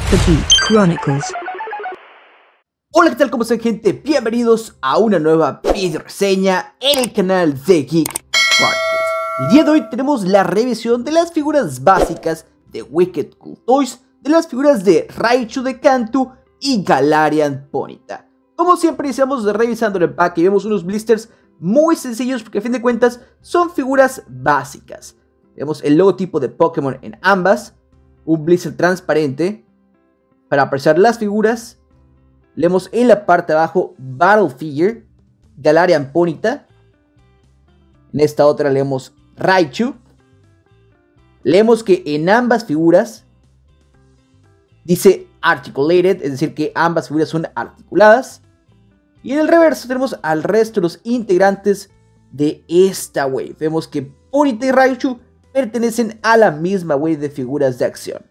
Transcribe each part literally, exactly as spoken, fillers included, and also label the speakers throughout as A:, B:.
A: The Geek Chronicles.
B: Hola, ¿qué tal? ¿Cómo están, gente? Bienvenidos a una nueva video reseña en el canal de Geek Chronicles. El día de hoy tenemos la revisión de las figuras básicas de Wicked Cool Toys, de las figuras de Raichu de Kanto y Galarian Ponyta. Como siempre, iniciamos revisando el pack y vemos unos blisters muy sencillos porque a fin de cuentas son figuras básicas. Vemos el logotipo de Pokémon en ambas, un blister transparente para apreciar las figuras. Leemos en la parte de abajo Battle Figure, Galarian Ponyta. En esta otra leemos Raichu. Leemos que en ambas figuras dice Articulated, es decir que ambas figuras son articuladas. Y en el reverso tenemos al resto de los integrantes de esta wave. Vemos que Ponyta y Raichu pertenecen a la misma wave de figuras de acción.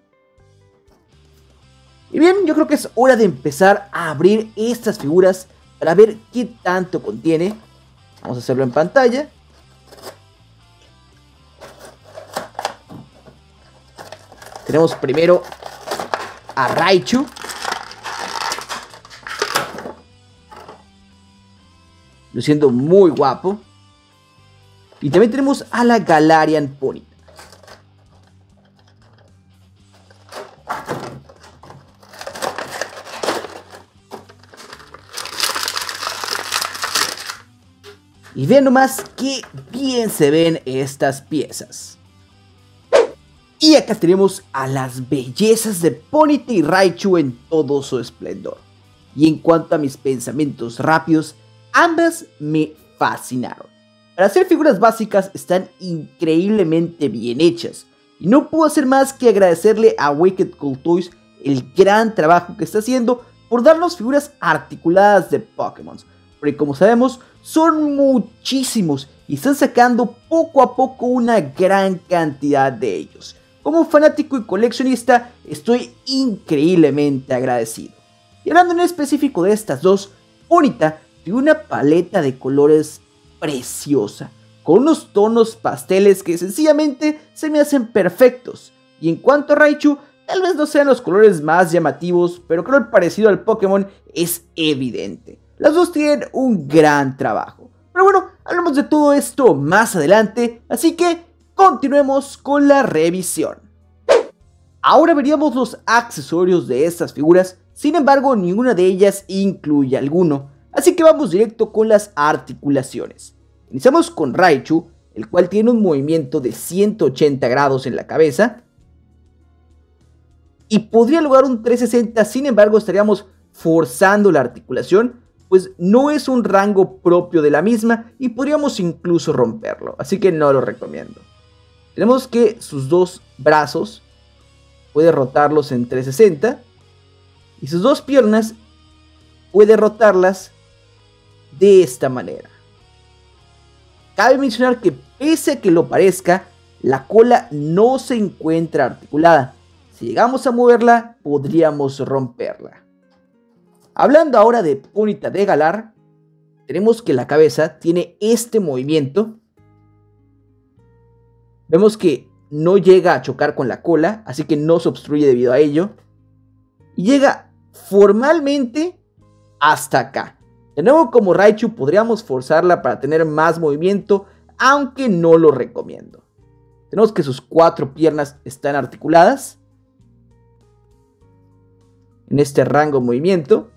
B: Y bien, yo creo que es hora de empezar a abrir estas figuras para ver qué tanto contiene. Vamos a hacerlo en pantalla. Tenemos primero a Raichu. Luciendo muy guapo. Y también tenemos a la Galarian Ponyta. Y vean nomás qué bien se ven estas piezas. Y acá tenemos a las bellezas de Ponyta y Raichu en todo su esplendor. Y en cuanto a mis pensamientos rápidos, ambas me fascinaron. Para hacer figuras básicas están increíblemente bien hechas. Y no puedo hacer más que agradecerle a Wicked Cool Toys el gran trabajo que está haciendo por darnos figuras articuladas de Pokémon. Porque como sabemos, son muchísimos y están sacando poco a poco una gran cantidad de ellos. Como fanático y coleccionista, estoy increíblemente agradecido. Y hablando en específico de estas dos, Ponyta tiene una paleta de colores preciosa, con unos tonos pasteles que sencillamente se me hacen perfectos. Y en cuanto a Raichu, tal vez no sean los colores más llamativos, pero creo que el parecido al Pokémon es evidente. Las dos tienen un gran trabajo. Pero bueno, hablamos de todo esto más adelante, así que continuemos con la revisión. Ahora veríamos los accesorios de estas figuras, sin embargo ninguna de ellas incluye alguno, así que vamos directo con las articulaciones. Iniciamos con Raichu, el cual tiene un movimiento de ciento ochenta grados en la cabeza y podría lograr un trescientos sesenta, sin embargo estaríamos forzando la articulación, pues no es un rango propio de la misma y podríamos incluso romperlo, así que no lo recomiendo. Tenemos que sus dos brazos puede rotarlos en trescientos sesenta y sus dos piernas puede rotarlas de esta manera. Cabe mencionar que pese a que lo parezca, la cola no se encuentra articulada. Si llegamos a moverla, podríamos romperla. Hablando ahora de Ponyta de Galar, tenemos que la cabeza tiene este movimiento. Vemos que no llega a chocar con la cola, así que no se obstruye debido a ello. Y llega formalmente hasta acá. De nuevo, como Raichu, podríamos forzarla para tener más movimiento, aunque no lo recomiendo. Tenemos que sus cuatro piernas están articuladas en este rango de movimiento,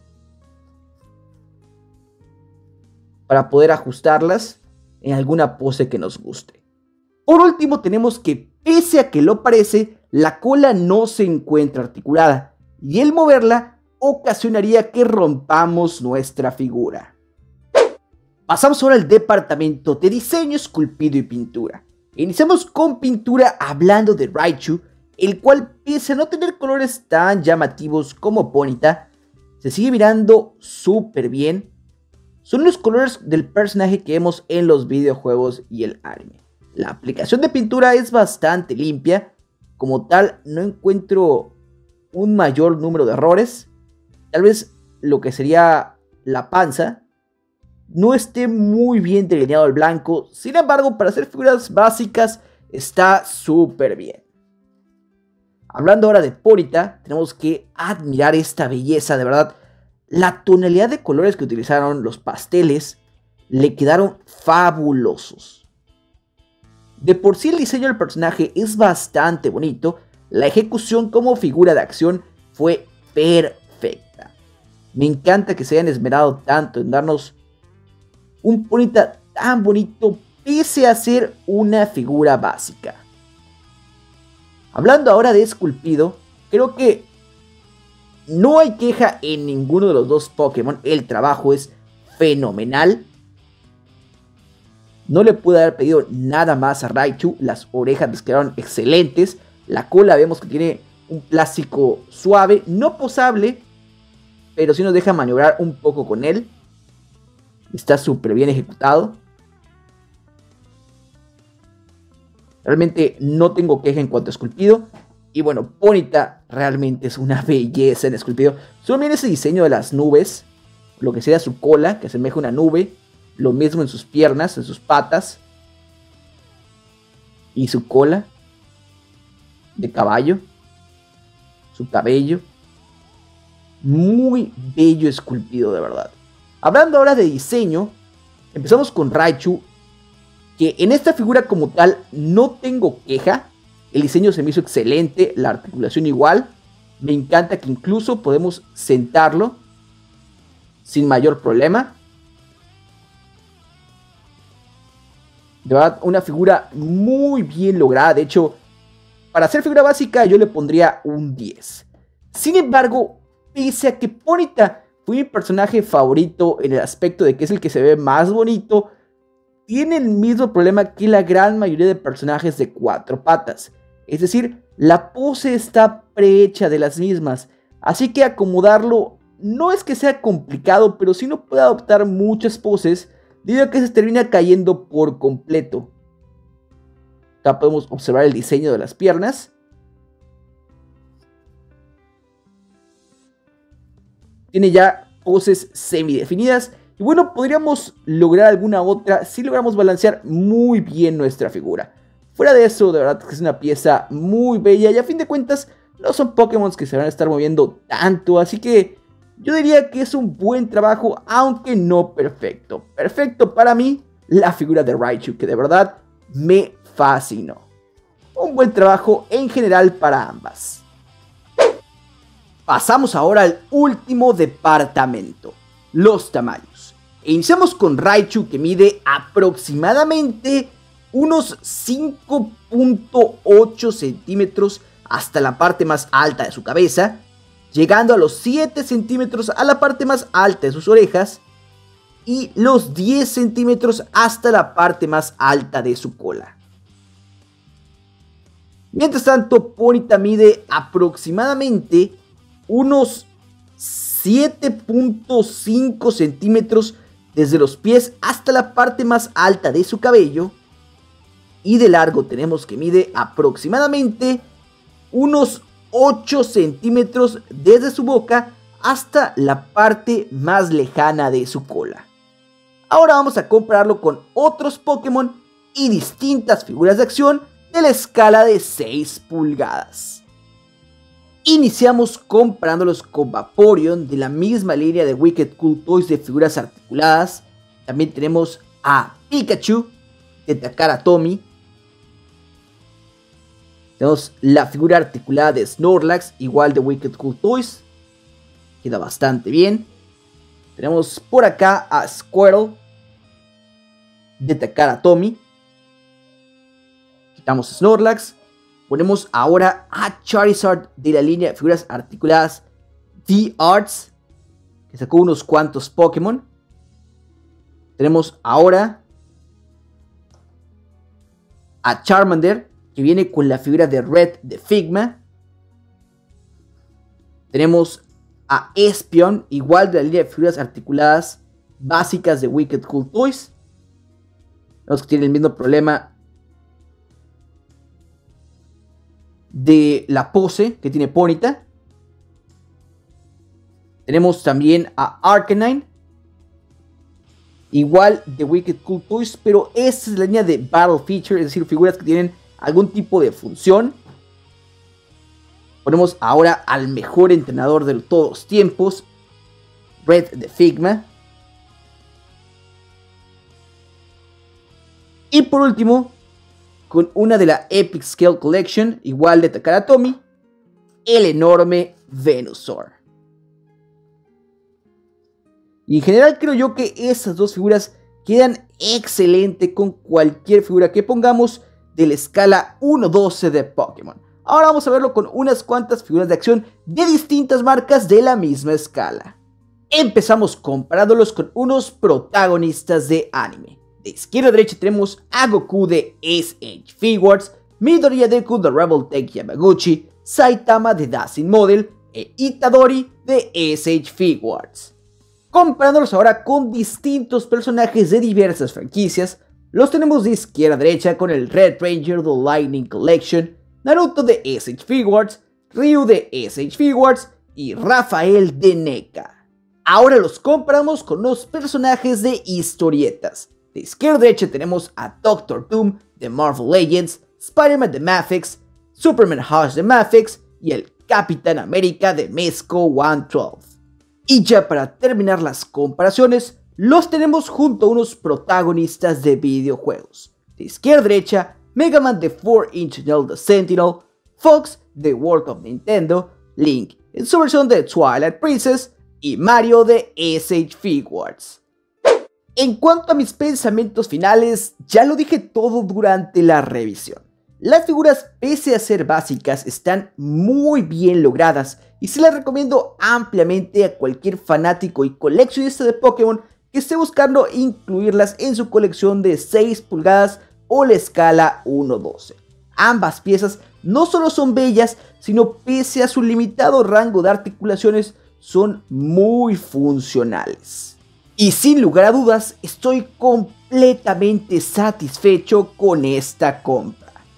B: para poder ajustarlas en alguna pose que nos guste. Por último, tenemos que, pese a que lo parece, la cola no se encuentra articulada y el moverla ocasionaría que rompamos nuestra figura. Pasamos ahora al departamento de diseño, esculpido y pintura. Iniciamos con pintura hablando de Raichu, el cual, pese a no tener colores tan llamativos como Ponyta, se sigue mirando súper bien. Son los colores del personaje que vemos en los videojuegos y el anime. La aplicación de pintura es bastante limpia. Como tal, no encuentro un mayor número de errores. Tal vez lo que sería la panza no esté muy bien delineado el blanco. Sin embargo, para hacer figuras básicas está súper bien. Hablando ahora de Ponyta, tenemos que admirar esta belleza, de verdad. La tonalidad de colores que utilizaron, los pasteles, le quedaron fabulosos. De por sí el diseño del personaje es bastante bonito, la ejecución como figura de acción fue perfecta. Me encanta que se hayan esmerado tanto en darnos un Ponyta tan bonito pese a ser una figura básica. Hablando ahora de esculpido, creo que no hay queja en ninguno de los dos Pokémon. El trabajo es fenomenal. No le pude haber pedido nada más a Raichu. Las orejas les quedaron excelentes. La cola vemos que tiene un plástico suave, no posable, pero sí nos deja maniobrar un poco con él. Está súper bien ejecutado. Realmente no tengo queja en cuanto a esculpido. Y bueno, Ponyta realmente es una belleza en esculpido. Solo miren ese diseño de las nubes. Lo que sería su cola, que asemeja una nube. Lo mismo en sus piernas, en sus patas. Y su cola de caballo. Su cabello. Muy bello esculpido, de verdad. Hablando ahora de diseño, empezamos con Raichu. Que en esta figura como tal no tengo queja. El diseño se me hizo excelente, la articulación igual. Me encanta que incluso podemos sentarlo sin mayor problema. De verdad, una figura muy bien lograda. De hecho, para ser figura básica yo le pondría un diez. Sin embargo, pese a que Ponyta fue mi personaje favorito en el aspecto de que es el que se ve más bonito, tiene el mismo problema que la gran mayoría de personajes de cuatro patas. Es decir, la pose está prehecha de las mismas. Así que acomodarlo no es que sea complicado, pero sí no puede adoptar muchas poses debido a que se termina cayendo por completo. Acá podemos observar el diseño de las piernas. Tiene ya poses semidefinidas. Y bueno, podríamos lograr alguna otra si logramos balancear muy bien nuestra figura. Fuera de eso, de verdad que es una pieza muy bella. Y a fin de cuentas, no son Pokémon que se van a estar moviendo tanto. Así que yo diría que es un buen trabajo, aunque no perfecto. Perfecto para mí, la figura de Raichu, que de verdad me fascinó. Un buen trabajo en general para ambas. Pasamos ahora al último departamento, los tamaños. E iniciamos con Raichu, que mide aproximadamente unos cinco punto ocho centímetros hasta la parte más alta de su cabeza, llegando a los siete centímetros a la parte más alta de sus orejas y los diez centímetros hasta la parte más alta de su cola. Mientras tanto, Ponyta mide aproximadamente unos siete punto cinco centímetros desde los pies hasta la parte más alta de su cabello. Y de largo tenemos que mide aproximadamente unos ocho centímetros desde su boca hasta la parte más lejana de su cola. Ahora vamos a compararlo con otros Pokémon y distintas figuras de acción de la escala de seis pulgadas. Iniciamos comparándolos con Vaporeon de la misma línea de Wicked Cool Toys de figuras articuladas. También tenemos a Pikachu de Takara Tomy. Tenemos la figura articulada de Snorlax, igual de Wicked Cool Toys. Queda bastante bien. Tenemos por acá a Squirtle de Takara Tomy. Quitamos Snorlax. Ponemos ahora a Charizard de la línea de figuras articuladas D-Arts, que sacó unos cuantos Pokémon. Tenemos ahora a Charmander, que viene con la figura de Red de Figma. Tenemos a Espeon, igual de la línea de figuras articuladas básicas de Wicked Cool Toys. Vemos que tiene el mismo problema de la pose que tiene Ponyta. Tenemos también a Arcanine, igual de Wicked Cool Toys, pero esta es la línea de Battle Feature, es decir, figuras que tienen algún tipo de función. Ponemos ahora al mejor entrenador de todos los tiempos, Red de Figma. Y por último, con una de la Epic Scale Collection, igual de Takara Tomy, el enorme Venusaur. Y en general creo yo que esas dos figuras quedan excelente con cualquier figura que pongamos de la escala uno doce de Pokémon. Ahora vamos a verlo con unas cuantas figuras de acción de distintas marcas de la misma escala. Empezamos comparándolos con unos protagonistas de anime. De izquierda a derecha tenemos a Goku de S H Figuarts, Midoriya Deku de Rebel Tech Yamaguchi, Saitama de Dancing Model e Itadori de S H Figuarts. Comparándolos ahora con distintos personajes de diversas franquicias, los tenemos de izquierda a derecha con el Red Ranger de Lightning Collection, Naruto de S H Figuarts, Ryu de S H Figuarts y Rafael de N E C A. Ahora los comparamos con los personajes de historietas. De izquierda a derecha tenemos a Doctor Doom de Marvel Legends, Spider-Man de Mafex, Superman Hush de Mafex y el Capitán América de Mezco ciento doce. Y ya para terminar las comparaciones, los tenemos junto a unos protagonistas de videojuegos. De izquierda a derecha, Mega Man de cuatro inch Nail the Sentinel, Fox de World of Nintendo, Link en su versión de Twilight Princess y Mario de S H Figuarts. En cuanto a mis pensamientos finales, ya lo dije todo durante la revisión. Las figuras, pese a ser básicas, están muy bien logradas y se las recomiendo ampliamente a cualquier fanático y coleccionista de Pokémon que esté buscando incluirlas en su colección de seis pulgadas o la escala uno doce. Ambas piezas no solo son bellas, sino pese a su limitado rango de articulaciones, son muy funcionales. Y sin lugar a dudas, estoy completamente satisfecho con esta compra.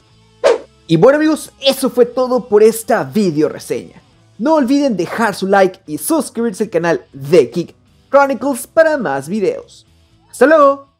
B: Y bueno amigos, eso fue todo por esta video reseña. No olviden dejar su like y suscribirse al canal de Geek Chronicles para más videos. ¡Hasta luego!